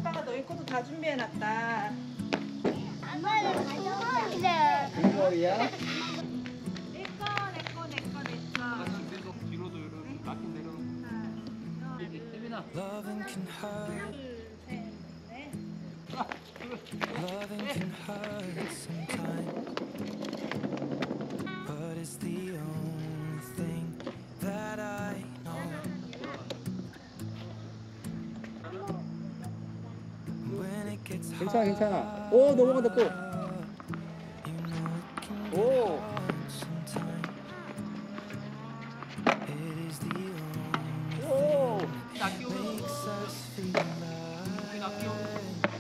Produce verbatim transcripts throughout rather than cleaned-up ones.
아빠가 너희 것도 다 준비해놨다. 엄마를 가져가. 이거야? 내꺼 내꺼 내꺼 내꺼. 같이 계속 뒤로도 이렇게 깎인 내려놓고. 혜민아. Loving can hurt. 둘셋넷 Loving can hurt sometimes, but it's the only thing that I know. When it gets 괜찮아, 괜찮아. hard, 오, 넘어간다 또. you know it can get 오. hard sometimes. It is the only 오. thing that makes us feel alive.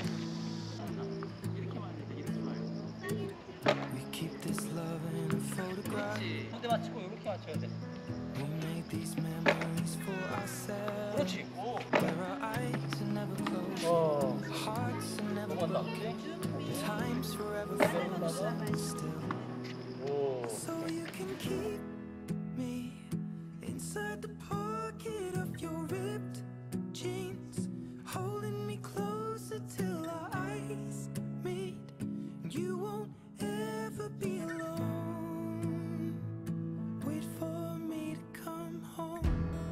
We keep this love in a photograph. 무대 맞추고 이렇게 맞춰야 돼. We make these memories for ourselves. 그렇지. 오. Where our eyes are never closed, 어. hearts are never 넘어간다. broken, time's forever frozen still. 오. So you can keep me inside the pocket of your ripped jeans, holding me closer till our eyes meet. You won't ever be alone. Wait for me to come home.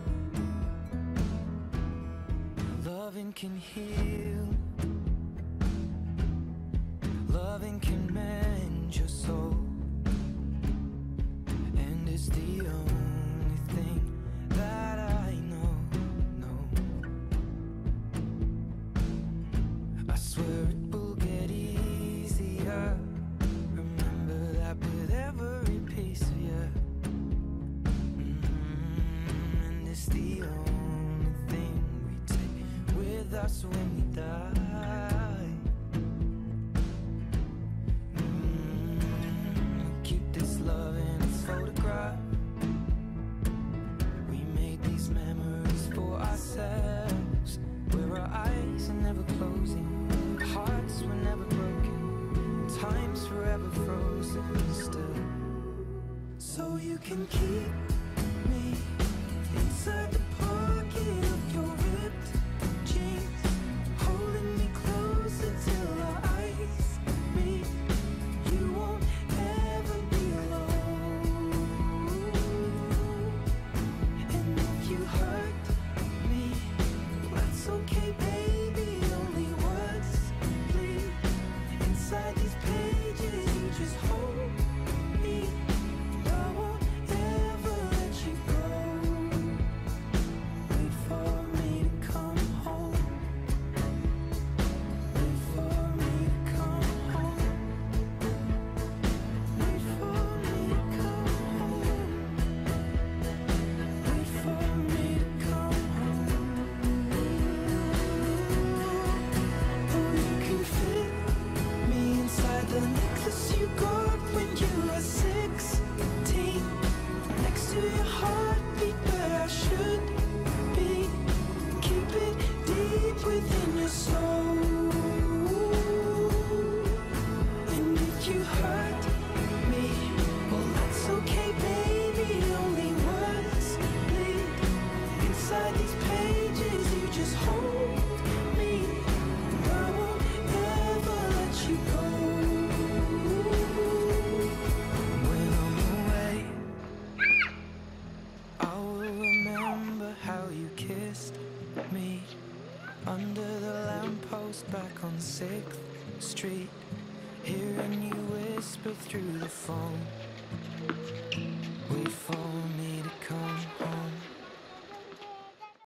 Loving can heal. Loving can mend your soul. And it's the only thing that I know, no. I swear it will get easier. Remember that with every piece of you. Mm-hmm. And it's the only thing we take with us when we die. Mm-hmm. Keep this love in a photograph. We made these memories for ourselves, where our eyes are never closing, hearts were never broken, time's forever frozen still. So you can keep me inside the pocket of your ripped jeans, holding me closer till our eyes meet. You won't ever be alone. And if you hurt me, that's okay, baby. Only words bleed inside these pages. You just hold me. I won't ever let you go. Wait for me to come home. Wait for me to come home. Wait for me to come home. Wait for me to come home. Oh, you can fit me inside the necklace you got when you were sixteen, next to your heartbeat where I should be. Keep it deep within your soul. And if you hurt me, well, that's okay, baby. Only words bleed inside these pages. You just hold me. I won't ever let you go. When I'm away, I will remember how you kissed me under the lamppost back on sixth Street, hearing you whisper through the phone. Wait for